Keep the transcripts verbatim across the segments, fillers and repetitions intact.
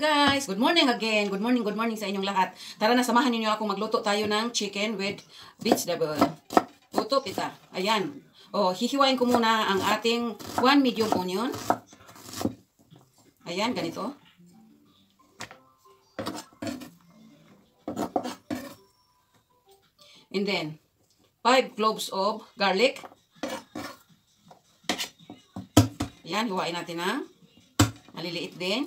Guys, good morning again. Good morning, good morning sa inyong lahat. Tara na, samahan niyo ako magluto tayo ng chicken with vegetable. Luto kita. Ayan. O, hihiwain ko muna ang ating one medium onion. Ayan, ganito. And then, five cloves of garlic. Ayan, hiwain natin na. Maliliit din.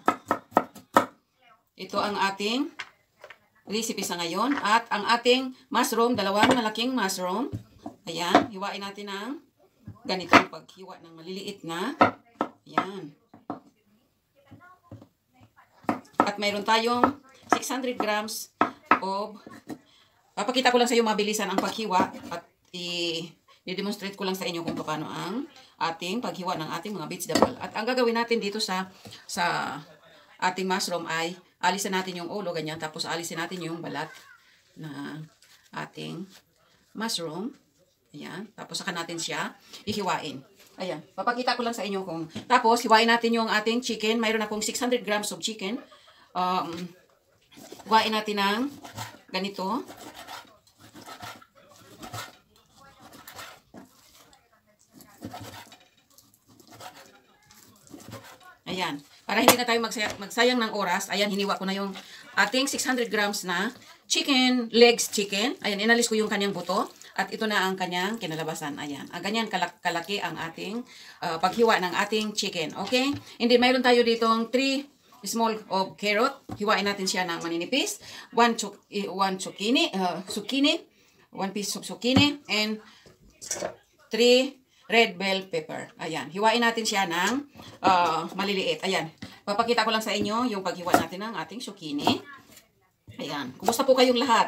Ito ang ating recipe sa ngayon. At ang ating mushroom, dalawang malaking mushroom. Ayan, hiwain natin ng ganito ang paghiwa ng maliliit na. Ayan. At mayroon tayong six hundred grams of, papakita ko lang sa iyo mabilisan ang paghiwa at i-demonstrate ko lang sa inyo kung paano ang ating paghiwa ng ating mga vegetable. At ang gagawin natin dito sa sa ating mushroom ay alisin natin yung ulo, ganyan. Tapos alisin natin yung balat na ating mushroom. Ayan. Tapos saka natin siya ihiwain. Ayan. Papakita ko lang sa inyo kung. Tapos hiwain natin yung ating chicken. Mayroon akong six hundred grams of chicken. Um, hiwain natin ng ganito. Ayan. Para hindi na tayo magsayang, magsayang ng oras, ayan, hiniwa ko na yung ating six hundred grams na chicken, legs chicken. Ayan, inalis ko yung kanyang buto. At ito na ang kanyang kinalabasan. Ayan. Ang ganyan kalak kalaki ang ating uh, paghiwa ng ating chicken. Okay? And then, mayroon tayo ditong three small of carrot. Hiwain natin siya ng maninipis. one, chuk one zucchini, uh, zucchini. one piece of zucchini. And three red bell pepper. Ayan. Hiwain natin siya ng uh, maliliit. Ayan. Papakita ko lang sa inyo yung paghiwa natin ng ating zucchini. Ayan. Kumusta po kayong lahat?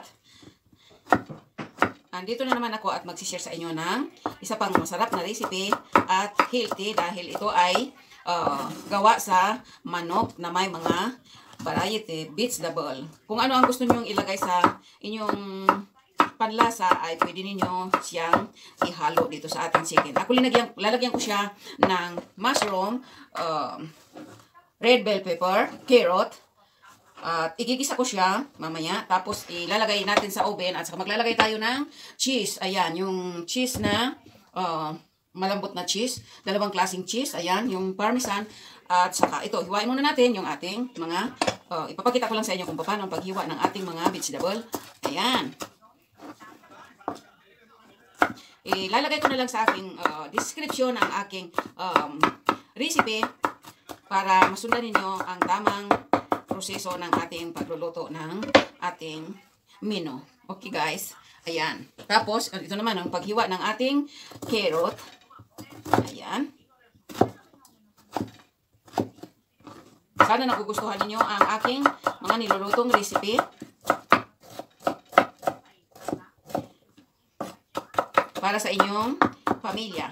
Andito na naman ako at magsishare sa inyo ng isa pang masarap na recipe at healthy dahil ito ay uh, gawa sa manok na may mga variety vegetable. Kung ano ang gusto niyo ilagay sa inyong panlasa ay pwede ninyo siyang ihalo dito sa ating chicken. Ako linagyan, lalagyan ko siya ng mushroom, uh, red bell pepper, carrot, at igigisa ko siya mamaya. Tapos ilalagay natin sa oven at saka maglalagay tayo ng cheese. Ayan, yung cheese na uh, malambot na cheese. Dalawang klaseng cheese. Ayan, yung parmesan. At saka ito, hiwain muna natin yung ating mga, uh, ipapakita ko lang sa inyo kung paano ang paghiwa ng ating mga vegetable. Ayan. Ilalagay ko na lang sa aking uh, description ang aking um, recipe para masundan ninyo ang tamang proseso ng ating pagluluto ng ating menu. Okay guys, ayan. Tapos, ito naman ang paghiwa ng ating carrot. Ayan. Sana nagugustuhan ninyo ang aking mga nilulutong recipe. Para sa inyong pamilya.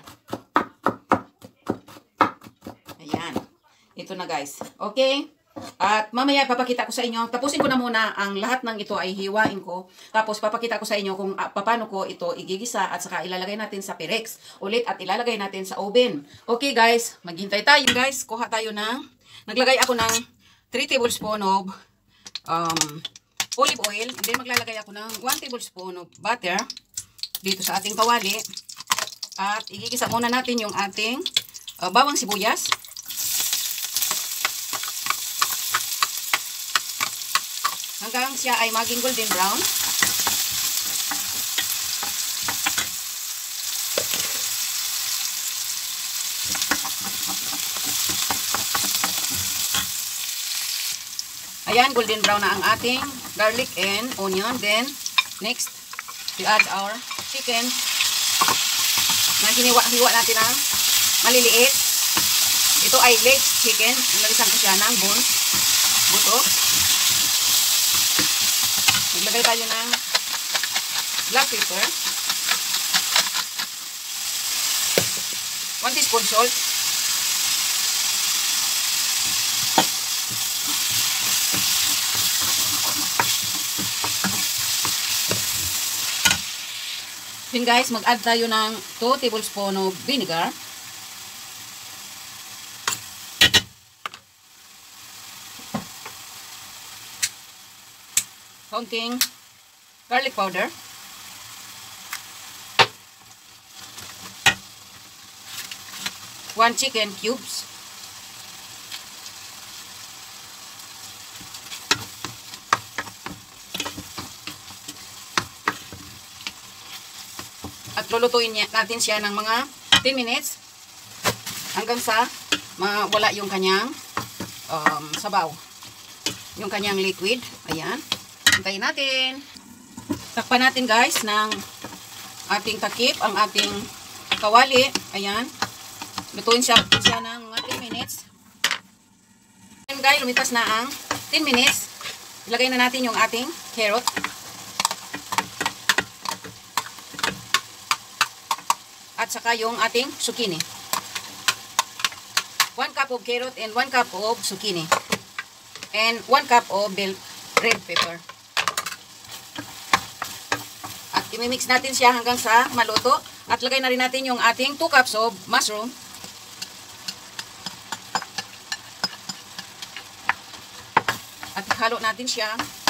Ayan. Ito na guys. Okay? At mamaya papakita ko sa inyo. Tapusin ko na muna ang lahat ng ito ay hiwain ko. Tapos papakita ko sa inyo kung uh, paano ko ito igigisa at saka ilalagay natin sa Pyrex ulit at ilalagay natin sa oven. Okay guys. Maghintay tayo guys. Kuha tayo ng, naglagay ako ng three tablespoon of um, olive oil. And then maglalagay ako ng one tablespoon of butter dito sa ating kawali. At igigisa muna natin yung ating uh, bawang sibuyas. Hanggang siya ay maging golden brown. Ayan, golden brown na ang ating garlic and onion. Then, next, we add our chicken na hiniwa-hiwa natin ng maliliit. Ito ay legs chicken. Nalisan ko siya ng bone. Buto. Maglagay tayo ng black pepper. one teaspoon salt. Then guys, mag-add tayo ng two tablespoon of vinegar. kaunting garlic powder. One chicken cubes. At lulutuin natin siya ng mga ten minutes hanggang sa mawala yung kanyang um, sabaw. Yung kanyang liquid. Ayan. Hintayin natin. Takpan natin guys ng ating takip, ang ating kawali. Ayan. Lutuin siya, siya ng mga ten minutes. And guys, lumipas na ang ten minutes. Ilagay na natin yung ating carrot. At saka yung ating zucchini. one cup of carrot and one cup of zucchini. And one cup of bell red pepper. At imimix natin siya hanggang sa maluto. At lagay na rin natin yung ating two cups of mushroom. At halo natin siya.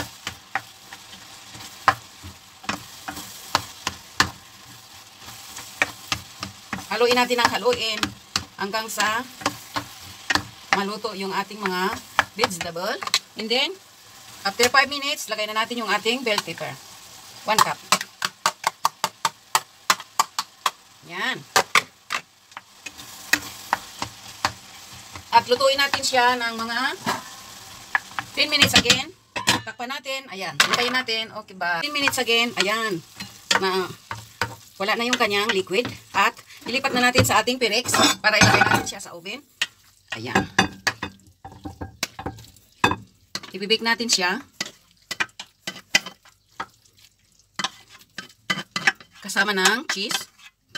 Haluin natin ang haluin hanggang sa maluto yung ating mga vegetable. And then, after five minutes, lagay na natin yung ating bell pepper. one cup. Yan. At lutuin natin siya ng mga ten minutes again. Takpan natin. Ayan. Hintayin natin. Okay ba? ten minutes again. Ayan. Na, wala na yung kanyang liquid. At ilipat na natin sa ating Pyrex para ilagay natin siya sa oven. Ayan. Ibibake natin siya. Kasama ng cheese.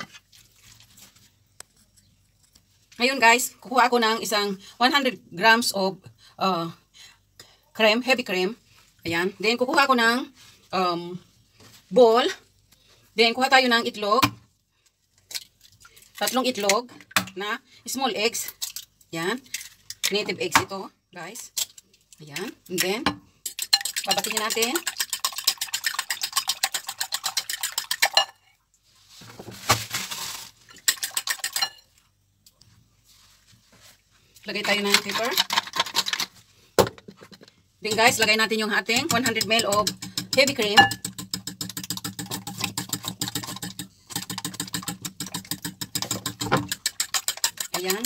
Ngayon guys, kukuha ako ng isang one hundred grams of uh, cream, heavy cream. Ayan. Then, kukuha ko ng um, bowl. Then, kuha tayo ng itlog. Tatlong itlog na small eggs. Ayan. Native eggs ito, guys. Ayan. And then, babatingin natin. Lagay tayo ng pepper. Then guys, lagay natin yung ating one hundred milliliters of heavy cream. Ayan.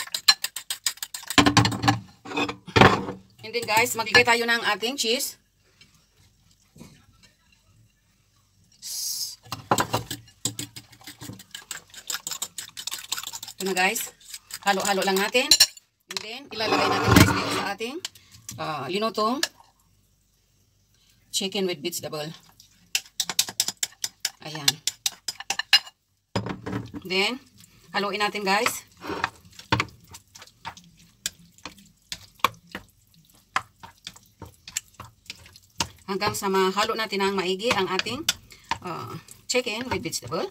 And then guys, maglagay tayo ng ating cheese. Ito na guys. Halo-halo lang natin. And then, ilalagay natin guys dito sa ating uh, linutong chicken with vegetable. Ayan. Then, haluin natin guys. Hanggang sa mahalo natin ng maigi ang ating uh, chicken with vegetable.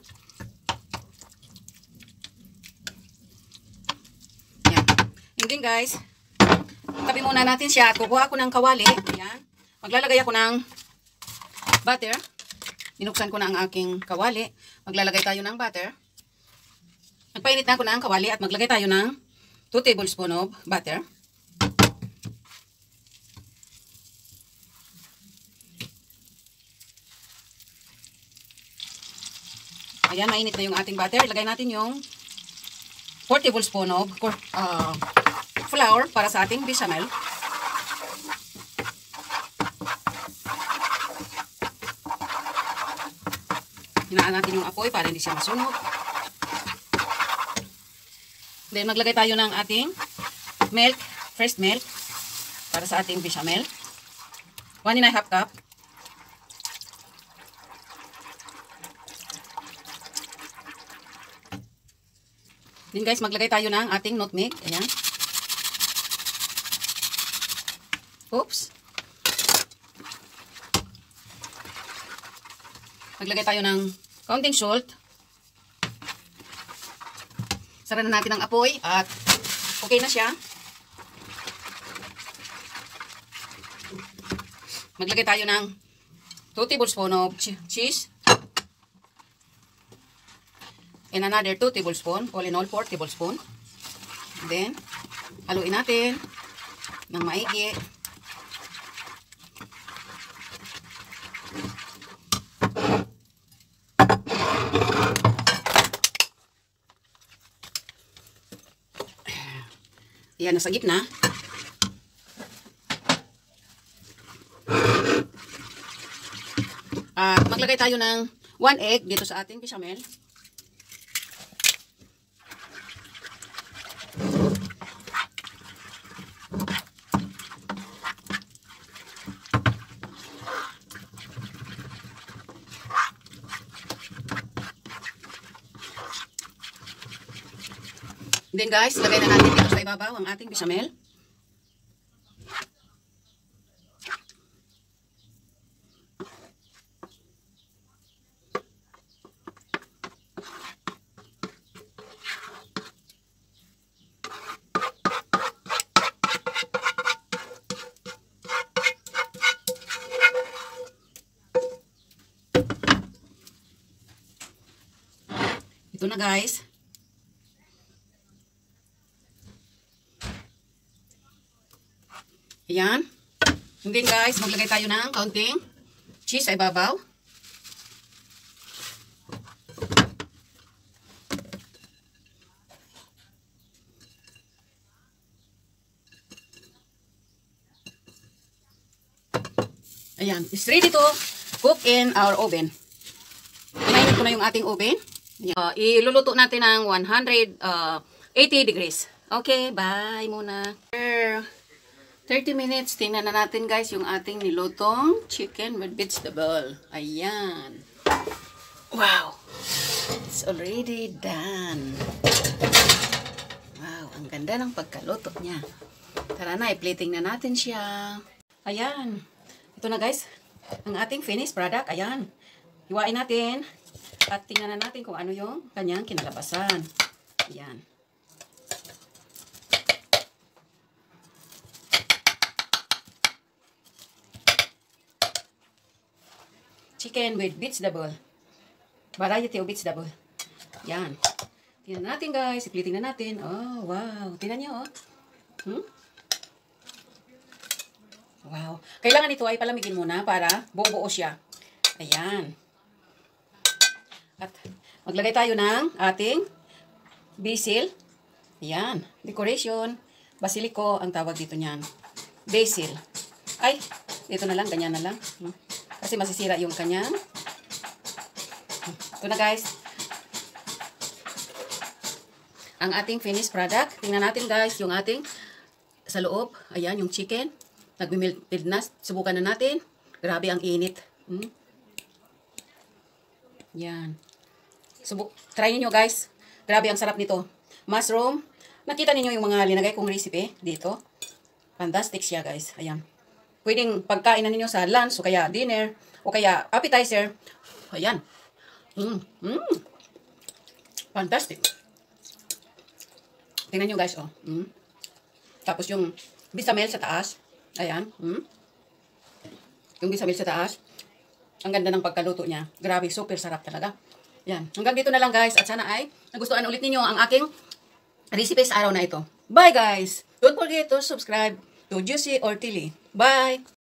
Yan. And then guys, tabi muna natin siya at kukuha ako ng kawali. Ayan. Maglalagay ako ng butter. Binuksan ko na ang aking kawali. Maglalagay tayo ng butter. Nagpainit na ako ng kawali at maglagay tayo ng two tablespoons of butter. Ayan, mainit na yung ating butter. Ilagay natin yung four tablespoons of uh, flour para sa ating bechamel. Hinaan natin yung apoy para hindi siya masunog. Then, maglagay tayo ng ating milk, fresh milk para sa ating bechamel. One and a half cup. Then guys, maglagay tayo ng ating nutmeg. Ayan. Oops. Maglagay tayo ng kaunting salt. Sara na natin ang apoy at okay na siya. Maglagay tayo ng two tablespoons of ch cheese. And another two tablespoons. All in all, four tablespoons. Then, haluin natin ng maigi. Yan, nasa gitna. At maglagay tayo ng one egg dito sa ating bechamel. Then guys, lagay na natin dito sa ibabaw ang ating bechamel. Ito na guys. Ayan. And then guys, maglagay tayo ng kaunting cheese sa ibabaw. Ayan. It's ready to cook in our oven. Pinainit ko na yung ating oven. Uh, iluluto natin ng one hundred eighty degrees. Okay, bye muna. thirty minutes, tingnan na natin guys yung ating nilutong chicken with vegetable. Ayan. Wow. It's already done. Wow, ang ganda ng pagkaluto niya. Tara na, i-plating na natin siya. Ayan. Ito na guys, ang ating finished product. Ayan. Hiwain natin at tingnan na natin kung ano yung kanyang kinalabasan. Ayan. Chicken with vegetable. Variety of vegetable. Yan. Tingnan natin guys. Ipliting na natin. Oh, wow. Tingnan nyo, oh. Hmm? Wow. Kailangan ito ay palamigin muna para buo-buo siya. Ayan. At maglagay tayo ng ating basil. Ayan. Decoration. Basilico ang tawag dito niyan. Basil. Ay, dito na lang. Ganyan na lang. Hmm. Kasi masisira yung kanyang. Ito na guys. Ang ating finished product. Tingnan natin guys yung ating sa loob. Ayan yung chicken. Nag-melted na. Subukan na natin. Grabe ang init. Hmm? Yan. Subuk Try niyo guys. Grabe ang sarap nito. Mushroom. Nakita niyo yung mga linagay kong recipe dito. Fantastic siya guys. Ayan. Pwedeng pagkain na ninyo sa lunch o kaya dinner o kaya appetizer. Ayan. Mm, mm. Fantastic. Tingnan nyo guys, oh. Mm. Tapos yung bechamel sa taas. Ayan. Mm. Yung bechamel sa taas. Ang ganda ng pagkaluto niya. Grabe, super sarap talaga. Ayan. Hanggang dito na lang guys. At sana ay nagustuhan ulit ninyo ang aking recipe sa araw na ito. Bye guys! Don't forget to subscribe to Juicy Ortili. Bye!